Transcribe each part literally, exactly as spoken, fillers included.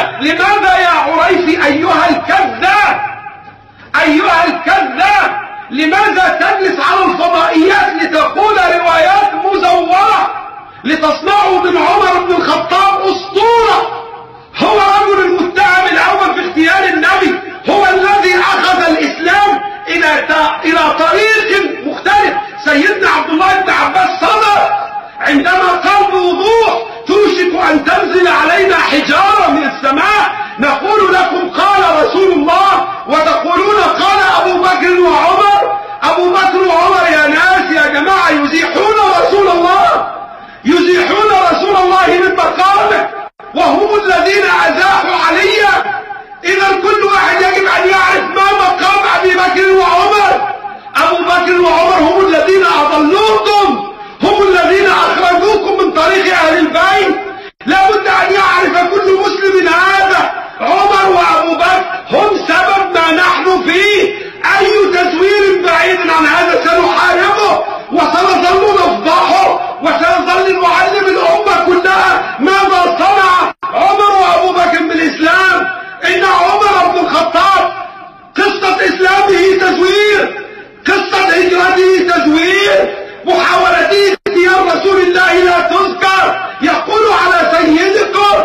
كذاب. لماذا يا عريفي أيها الكذاب أيها الكذاب؟ لماذا تجلس على الفضائيات لتقول روايات مزورة لتصنعوا من عمر بن الخطاب أسطورة؟ هو رجل المتهم الأول في اغتيال النبي، هو الذي أخذ الإسلام إلى إلى طريق مختلف. سيدنا عبد الله بن عباس صدق عندما قال بوضوح: توشك أن تنزل علينا حجارة من السماء نقول لكم قال رسول الله وتقولون قال أبو بكر وعمر. أبو بكر وعمر يا ناس يا جماعة يزيحون رسول الله، يزيحون رسول الله من مقامه، وهم الذين أزاحوا عليا. إذا كل واحد يجب أن يعرف ما مقام أبي بكر وعمر. أبو بكر وعمر هم الذين أضلوكم، هم الذين أخرجوكم من طريق أهل البيت. لابد أن يعرف كل مسلم هذا. عمر وأبو بكر هم سبب ما نحن فيه. أي تزوير بعيد عن هذا سنحاربه وسنظل نفضحه وسنظل نعلم الأمة كلها ماذا صنع عمر وأبو بكر بالإسلام. إن عمر بن الخطاب قصة إسلامه تزوير، قصة هجرته تزوير، محاولته اغتيال رسول الله لا تذكر. يقول على سيدكم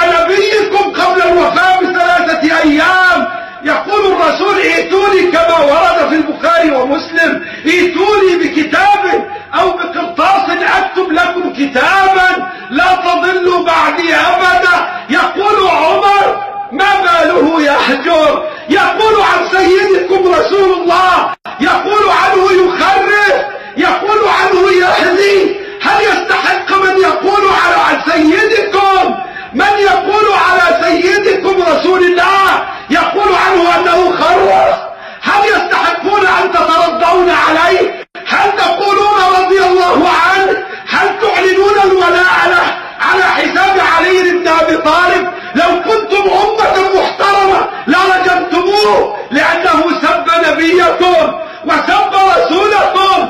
ونبيكم قبل الوفاة بثلاثة أيام، يقول الرسول: ائتوني كما ورد في البخاري ومسلم، ائتوني بكتاب أو بقرطاس أكتب لكم كتابا لا تضلوا بعدي أبدا. يقول عمر: ما باله يحجر؟ يقول عن سيدكم رسول الله، يقول عنه يخرف، يقول عنه يهدي. هل يستحق من يقول عن سيدكم، من يقول على سيدكم رسول الله يقول عنه أنه خرف؟ هل يستحقون أن تترضون عليه؟ هل تقولون رضي الله عنه؟ هل تعلنون الولاء له على حساب علي بن أبي طالب؟ لو كنتم أمة محترمة لرجمتموه، لأنه سب نبيكم وسب رسولكم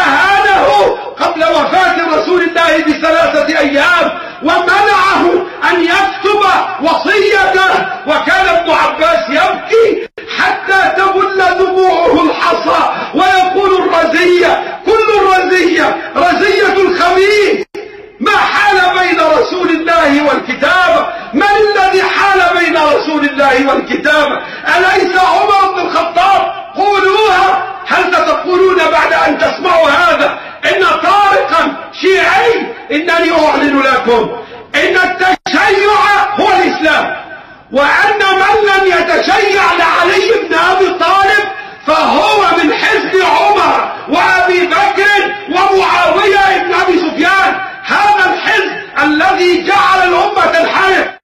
وأهانه قبل وفاة رسول الله بثلاثة أيام، ومنعه أن يكتب وصيته. وكان ابن عباس يبكي حتى تبل دموعه الحصى ويقول: الرزية، كل الرزية رزية الخبيث. ما حال بين رسول الله والكتابة؟ من الذي حال بين رسول الله والكتابة؟ أليس عمر بن الخطاب؟ قولوها. هل ستقولون بعد أن تسمعوا هذا إن طارقا شيعي؟ إنني أعلن لكم إن التشيع هو الإسلام، وأن من لم يتشيع لعلي بن أبي طالب فهو